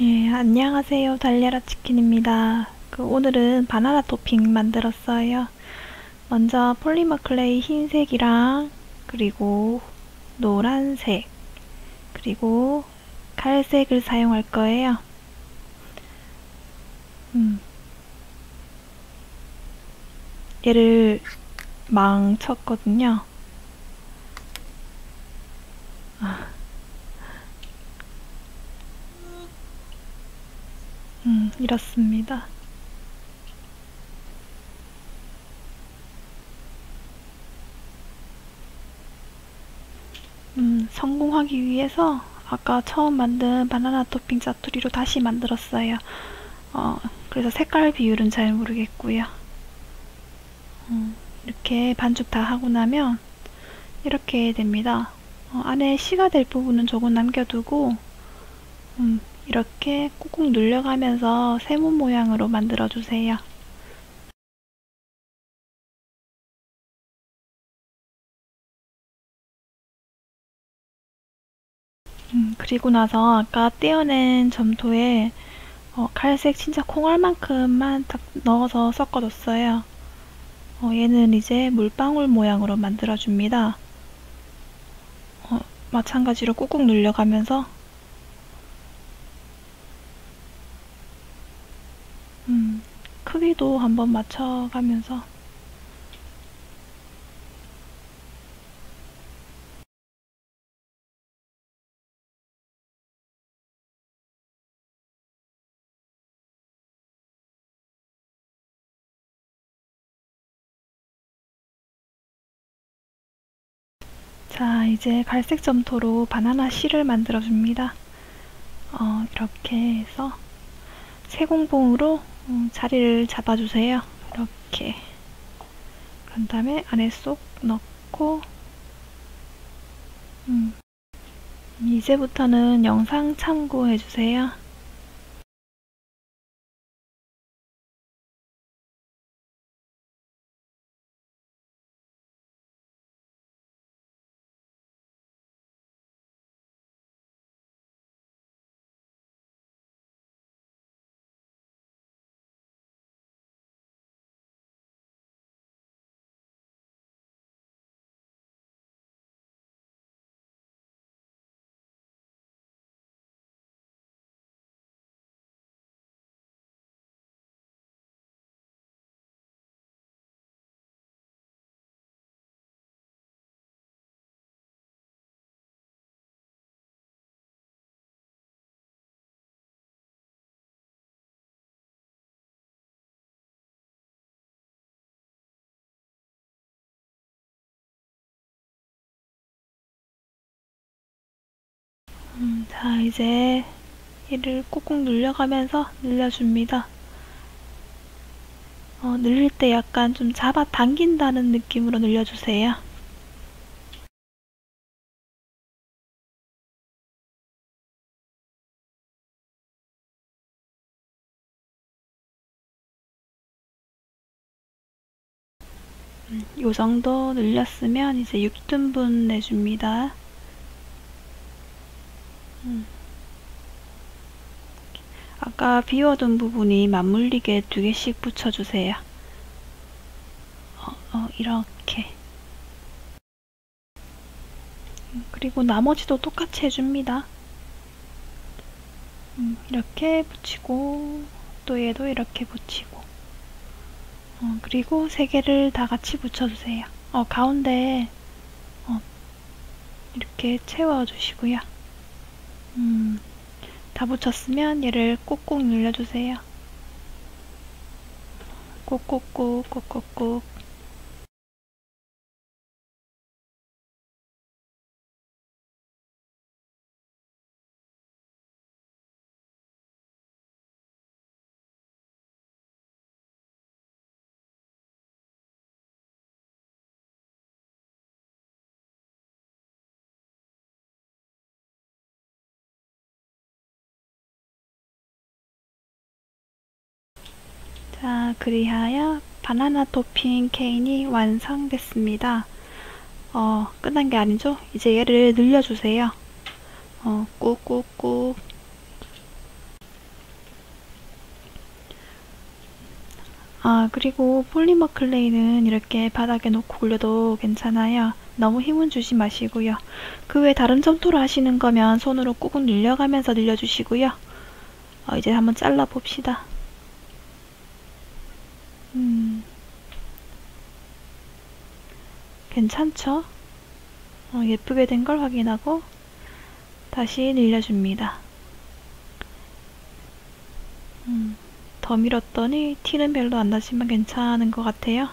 예, 안녕하세요. 달려라 치킨입니다. 오늘은 바나나 토핑 만들었어요. 먼저 폴리머 클레이 흰색이랑 그리고 노란색 그리고 갈색을 사용할 거예요. 얘를 망쳤거든요. 이렇습니다. 성공하기 위해서 아까 처음 만든 바나나 토핑 짜투리로 다시 만들었어요. 그래서 색깔 비율은 잘 모르겠고요. 이렇게 반죽 다 하고 나면 이렇게 됩니다. 안에 시가 될 부분은 조금 남겨두고 이렇게 꾹꾹 눌려가면서 세모 모양으로 만들어 주세요. 그리고 나서 아까 떼어낸 점토에 갈색 진짜 콩알만큼만 딱 넣어서 섞어줬어요. 얘는 이제 물방울 모양으로 만들어 줍니다. 마찬가지로 꾹꾹 눌려가면서 크기도 한번 맞춰가면서 자, 이제 갈색 점토로 바나나 실을 만들어 줍니다. 이렇게 해서 세공봉으로 자리를 잡아주세요. 이렇게. 그런 다음에 안에 쏙 넣고 이제부터는 영상 참고해주세요. 자, 이제 얘를 꾹꾹 눌려가면서 늘려줍니다. 늘릴 때 약간 좀 잡아 당긴다는 느낌으로 늘려주세요. 요 정도 늘렸으면 이제 6등분 내줍니다. 아까 비워둔 부분이 맞물리게 2개씩 붙여주세요. 이렇게. 그리고 나머지도 똑같이 해줍니다. 이렇게 붙이고 또 얘도 이렇게 붙이고 그리고 3개를 다 같이 붙여주세요. 가운데 이렇게 채워주시고요. 다 붙였으면 얘를 꾹꾹 눌러주세요. 꾹꾹꾹 꾹꾹꾹. 자, 그리하여 바나나 토핑 케인이 완성됐습니다. 끝난 게 아니죠? 이제 얘를 늘려주세요. 꾹꾹꾹. 아, 그리고 폴리머 클레이는 이렇게 바닥에 놓고 굴려도 괜찮아요. 너무 힘은 주지 마시고요. 그 외에 다른 점토로 하시는 거면 손으로 꾹꾹 늘려가면서 늘려주시고요. 이제 한번 잘라 봅시다. 괜찮죠? 예쁘게 된 걸 확인하고 다시 늘려줍니다. 더 밀었더니 티는 별로 안 나지만 괜찮은 것 같아요.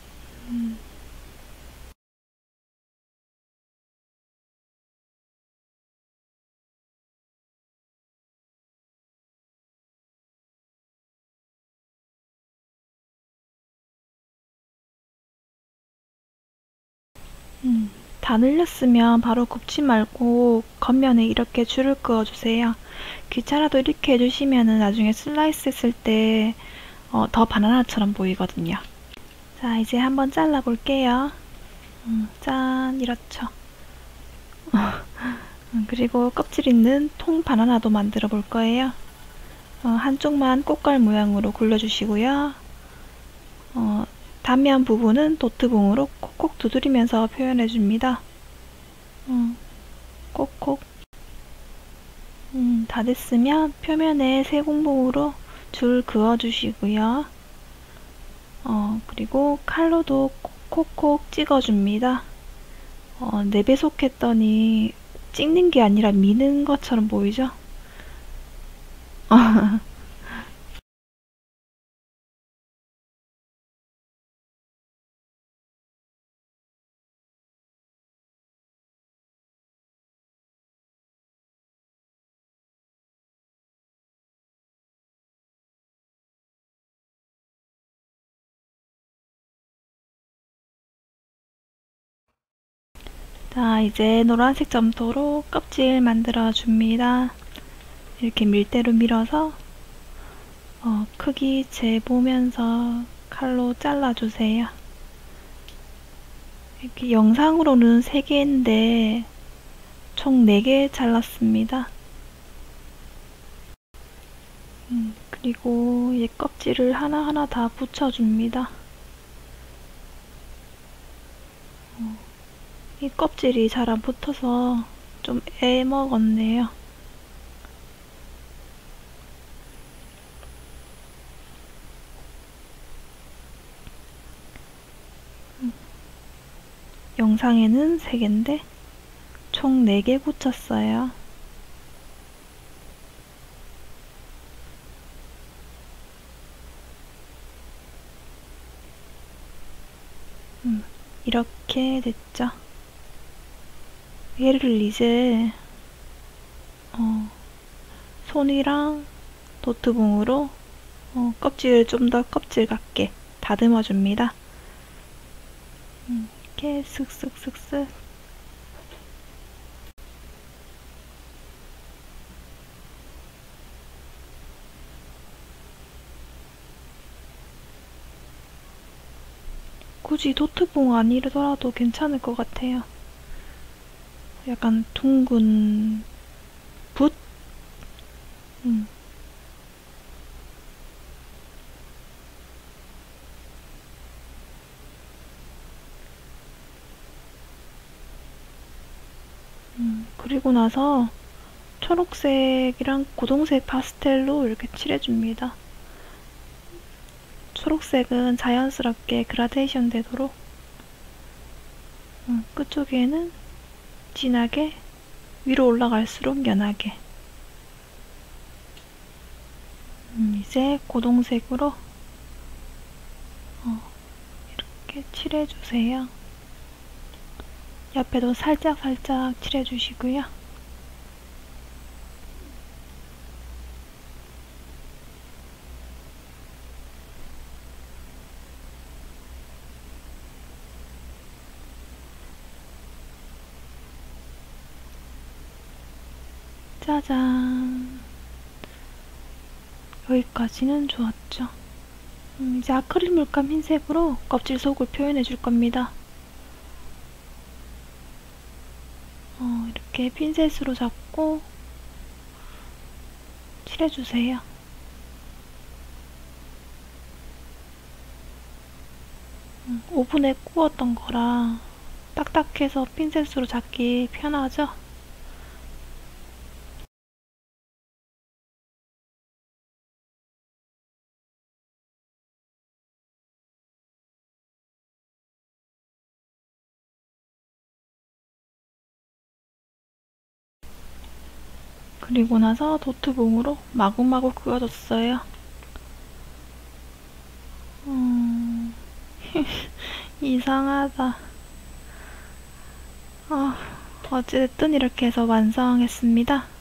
다 늘렸으면 바로 굽지 말고 겉면에 이렇게 줄을 그어주세요. 귀찮아도 이렇게 해주시면 나중에 슬라이스 했을 때 더 바나나처럼 보이거든요. 자, 이제 한번 잘라볼게요. 짠, 이렇죠. 그리고 껍질 있는 통 바나나도 만들어 볼 거예요. 한쪽만 꽃갈 모양으로 굴려주시고요. 단면 부분은 노트봉으로 콕콕 두드리면서 표현해줍니다. 콕콕. 다 됐으면 표면에 세공봉으로 줄 그어주시고요. 그리고 칼로도 콕콕 찍어줍니다. 4배속 했더니 찍는 게 아니라 미는 것처럼 보이죠? 자, 이제 노란색 점토로 껍질 만들어 줍니다. 이렇게 밀대로 밀어서 크기 재보면서 칼로 잘라주세요. 이렇게 영상으로는 3개인데 총 4개 잘랐습니다. 그리고 이 껍질을 하나하나 다 붙여줍니다. 이 껍질이 잘 안 붙어서 좀 애먹었네요. 영상에는 3개인데 총 4개 붙였어요. 이렇게 됐죠. 얘를 이제 손이랑 노트봉으로 껍질을 좀 더 껍질 같게 다듬어 줍니다. 이렇게 슥슥슥슥. 굳이 노트봉 아니더라도 괜찮을 것 같아요. 약간 둥근 붓? 그리고 나서 초록색이랑 고동색 파스텔로 이렇게 칠해줍니다. 초록색은 자연스럽게 그라데이션 되도록, 끝쪽에는 진하게, 위로 올라갈수록 연하게. 이제 고동색으로 이렇게 칠해주세요. 옆에도 살짝살짝 칠해주시고요. 짜잔. 여기까지는 좋았죠. 이제 아크릴 물감 흰색으로 껍질 속을 표현해 줄 겁니다. 이렇게 핀셋으로 잡고 칠해주세요. 오븐에 구웠던 거라 딱딱해서 핀셋으로 잡기 편하죠? 그리고 나서 노트봉으로 마구마구 그어줬어요. 이상하다. 어찌됐든 이렇게 해서 완성했습니다.